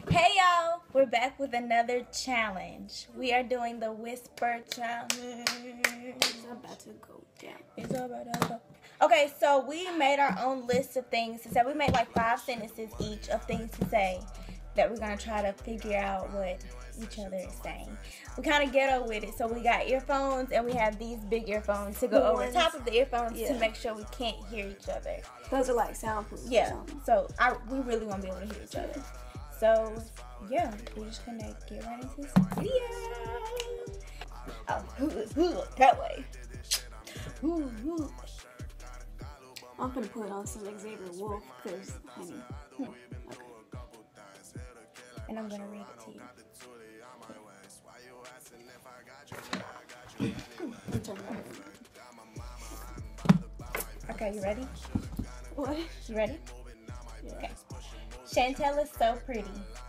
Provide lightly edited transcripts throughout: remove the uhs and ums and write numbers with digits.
Hey y'all, we're back with another challenge. We are doing the whisper challenge. It's about to go down. It's about to go. Okay, so we made our own list of things to say. We made like 5 sentences each of things to say that we're gonna try to figure out what each other is saying. We kind of ghetto with it, so we got earphones and we have these big earphones to go over top of the earphones to make sure we can't hear each other. Those are like soundproof. Yeah, so we really won't be able to hear each other. So, yeah, we're just gonna get right into this video. Oh, that way. I'm gonna put on some Xavier Wolf because, honey. Okay. And I'm gonna read it to you. Okay, you ready? What? You ready? Yeah. Okay. Chantel is so pretty.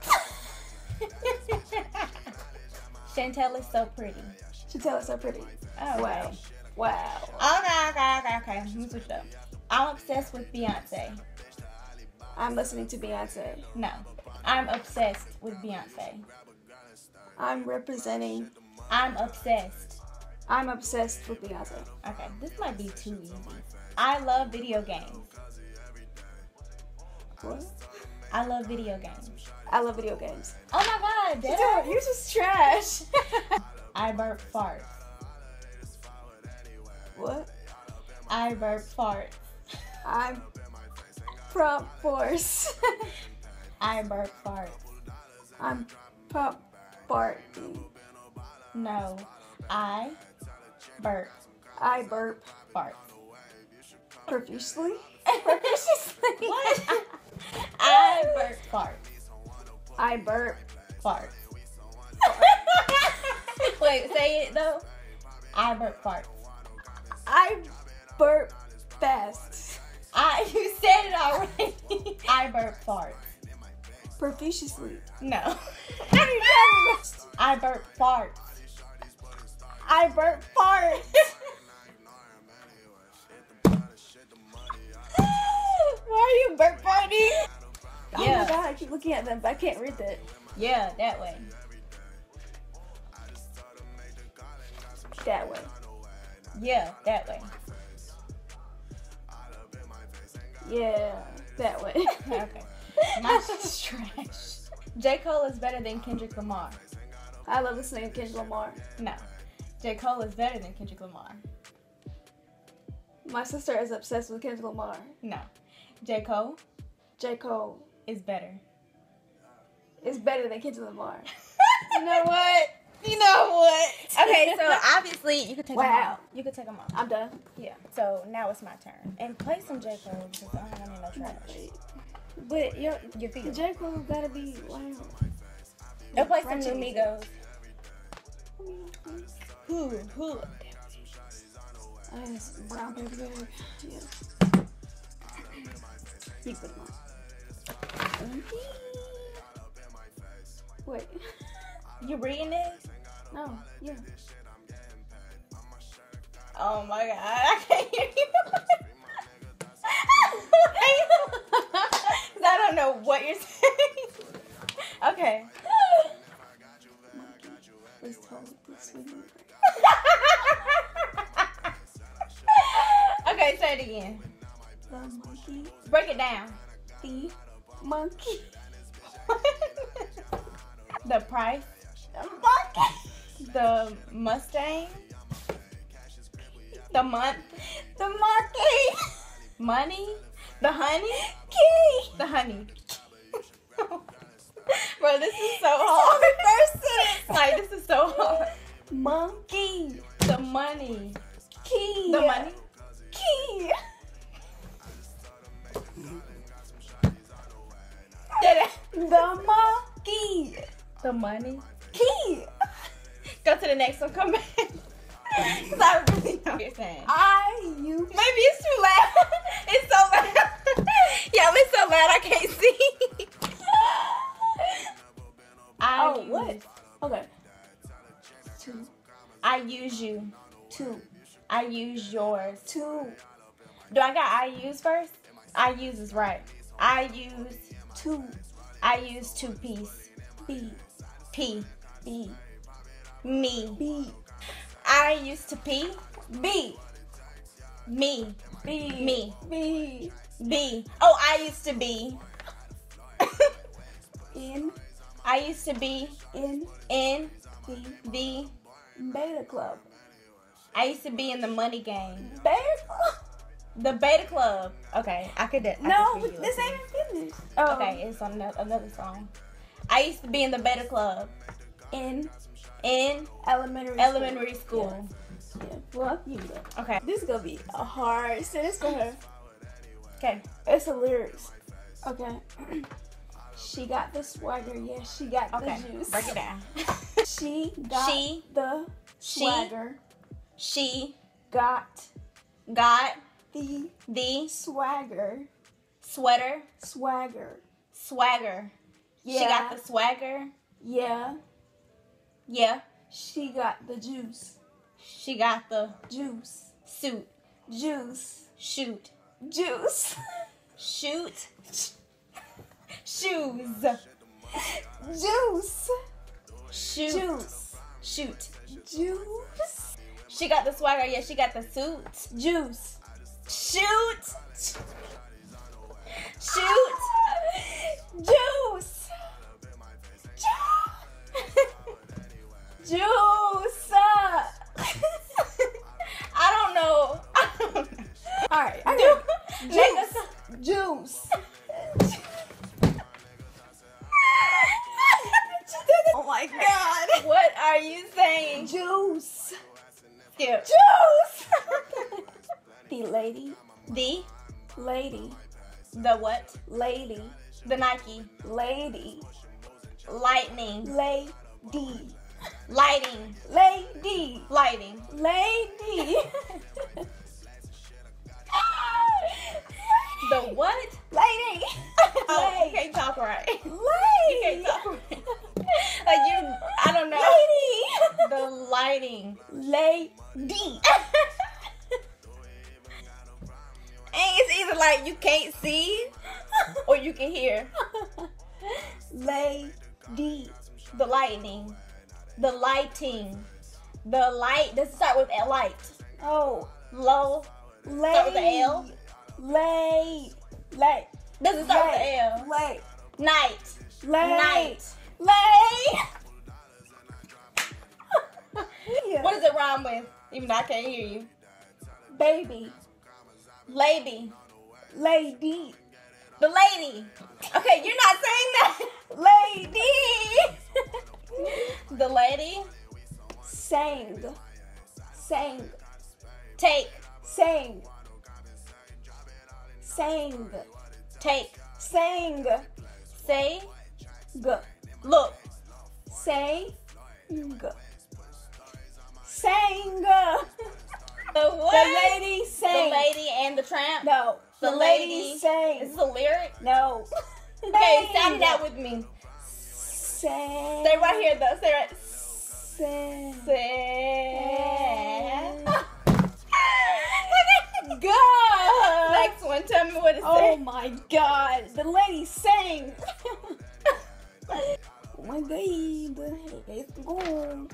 Chantel is so pretty. Chantel is so pretty. Oh, wow. okay. Wow. Okay. Let me switch it up. I'm obsessed with Beyonce. I'm listening to Beyonce. No. I'm obsessed with Beyonce. I'm representing. I'm obsessed. I'm obsessed with Beyonce. Okay, this might be too easy. I love video games. What? I love video games. I love video games. Oh my god, Dude, you're just trash. I burp farts. What? I burp farts. I'm prompt force. I burp farts. I'm prompt farting. No, I burp I burp farts. profusely. Profusely. What? I burp farts. I burp. Farts. Wait, say it though. I burp farts. I burp fast. You said it already. I burp farts. Profusely. No. What are you talking about? I burp farts. I burp farts. Why are you burp farting? Oh my god, I keep looking at them, but I can't read that. Yeah, that way. That way. Yeah, that way. Yeah, that way. Okay. My shit's trash. J. Cole is better than Kendrick Lamar. I love listening to Kendrick Lamar. No. J. Cole is better than Kendrick Lamar. My sister is obsessed with Kendrick Lamar. No. J. Cole J. Cole is better. is better than Kendrick Lamar. You know what? Okay, so obviously you could take them Wow. off. You could take them off. I'm done. Yeah. So now it's my turn. And play some J. Cole because I don't have any no trash. But your feet. J. Cole gotta be loud. They'll play some new Ratchet. Migos. Who? Yes, brown paper bag. Yeah. You put them on. Wait. You reading it? No. Yeah. Oh my god, I can't hear you. Cause I don't know what you're saying. Okay. Was told this week. Okay, say it again. The monkey. Break it down. The monkey. The price. The monkey. The Mustang. The month. The monkey. Money. The honey. Key. The honey. Bro, this is so hard. Like, this is so hard. Monkey. The money. Key. The money. Key. The monkey. The money. Key. Go to the next one. Come back. Because I really know what you're saying. You. Maybe it's too loud. It's so loud. Yeah, it's so loud I can't see. What? Okay. Two. I use you. Two. I use yours. Two. Do I got I use first? I use is right. I use. Two. I use two-piece. B. P. B. Me. B. I used to pee. B. Me. B. Me. B. B. Oh, I used to be. In. I used to be In. in The. the. Beta Club. I used to be in the money game. Beta Club? The Beta Club. Okay, I could. No, but this ain't even finished. Oh. Okay, it's on another song. I used to be in the Beta Club In in elementary school. Yeah. Well, you know. Okay. This is gonna be a hard sentence for her. Okay. It's the lyrics. Okay. She got the swagger, yeah. She got Okay. the juice. Break it down. She got the swagger. She Got got the swagger. swagger. Swagger. Yeah. She got the swagger. Yeah. Yeah. She got the juice. She got the Juice. suit. Juice. Shoot. Juice. Shoot. Shoes. Juice. Shoot. Juice. Shoot. Juice. She got the swagger. Yeah, she got the suit. Juice. Shoot. Shoot. Juice. Juice. I don't know. Alright, I Do- got make a juice. Oh my god. What are you saying? Juice. Skip. Juice. The lady. The what? Lady. The Nike. Lady. Lightning. Lady. Lighting. Lady. Lighting. Lady. The what? Lady. Oh, you can't talk right. You Lady. can't talk right. Like you, I don't know. Lady. The lighting. Lady. And it's either like you can't see or you can hear. Lady. The lightning. The lighting. The light. Does it start with a light? Oh. Low. Start with a L? Lay. Does it start with a L? Lay. Night. Lay. Night. Lay. Yeah. What does it rhyme with? Even though I can't hear you. Baby. Lady. Lady. The lady. Okay, you're not saying that. Lady. The lady. Sang. Take. Sang. Sang. Take. Sang. Say. G. Look. Sang. Sang. The what? The lady sang. The lady and the tramp. No. The lady sang. Is this a lyric? No. Okay, sound it out with me. Sang. Stay right here though. Stay right. Sang. Say. God. Next one. Tell me what it Oh says. my God. The lady sang. Oh my God. Let's go.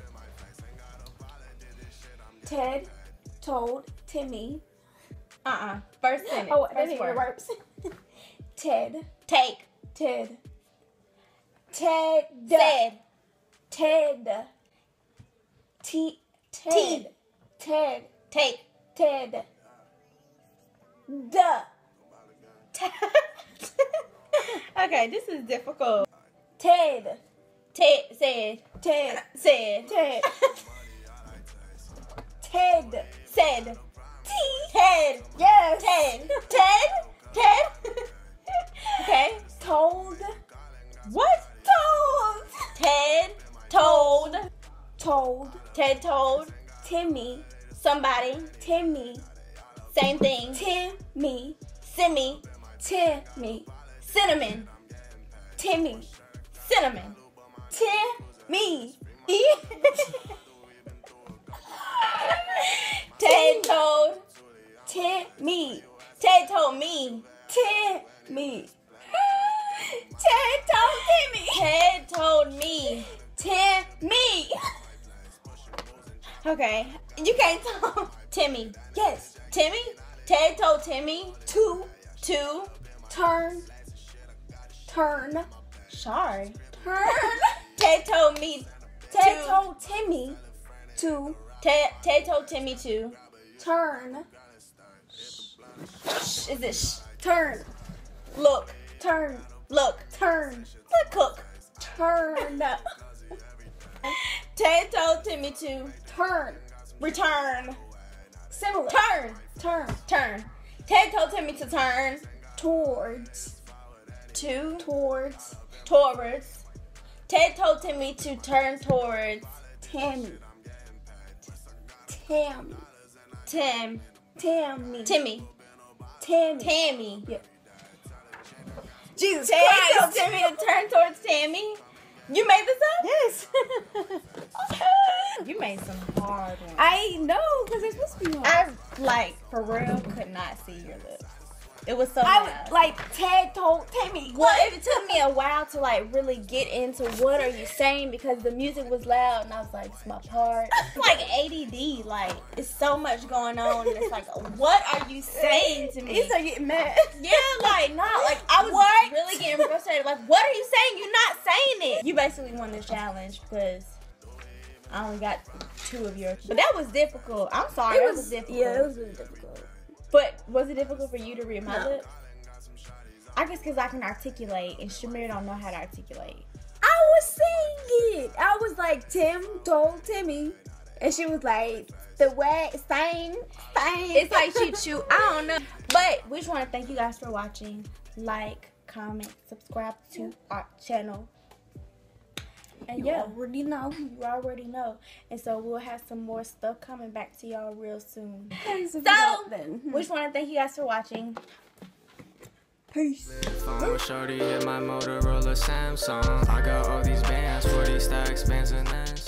Ted told Timmy. First sentence. Oh, I First didn't word. words. Ted. Take. Ted. Ted. Said. Ted. Ted. Ted. Take. Ted. Duh. Okay, this is difficult. Ted. Ted said. Ted. Said. Ted. Ted. Said. T. Ted. Yes. Ted. Ted. Ted. Okay. Told. What? Told. Ted told. Told. Ted told Timmy. somebody. Timmy. Same thing. Timmy. Simi. Timmy. Cinnamon. Timmy. Cinnamon. Timmy. Ted told. Timmy. Ted told me. Timmy. Ted told Timmy. Ted told me. Timmy. Okay. You can't tell Timmy. Yes. Timmy? Ted told Timmy To to turn. Sorry. Turn. Ted told me Ted to told Timmy to Ted told Timmy to turn. is it Turn. look. Turn. Look. Turn. Cook. Turn. Ted told Timmy to Turn. return. Similar. Turn. Turn. Ted told Timmy to turn Towards. towards. Ted told Timmy to turn towards Tammy. Timmy. Tammy. Tammy. Yeah. Jesus Ted Christ. told Timmy to turn towards Tammy. You made this up? Yes. You made some hard ones. I know, because it's supposed to be hard. I, like, for real, could not see your lips. It was so I loud. was like, Ted told Timmy. Well, it took me a while to, like, really get into what are you saying because the music was loud and I was like, it's my part. It's like ADD. Like, it's so much going on and it's like, what are you saying to me? He's like getting mad. Yeah, like, not like I was really getting frustrated. Like, what are you saying? You're not saying it. You basically won the challenge because I only got 2 of yours. But that was difficult. I'm sorry. It was difficult. Yeah, it was really difficult. But was it difficult for you to read my No. lips? I guess because I can articulate and Shamir don't know how to articulate. I was saying it. I was like, Tim told Timmy. And she was like, the way, same. It's like shoot. I don't know. But we just want to thank you guys for watching. Like, comment, subscribe to our channel. And You already know. you already know. And so we'll have some more stuff coming back to y'all real soon. So, We just want to thank you guys for watching. peace. Phone shorty hit my Motorola Samsung. I got all these bands, 40 stacks, bands and then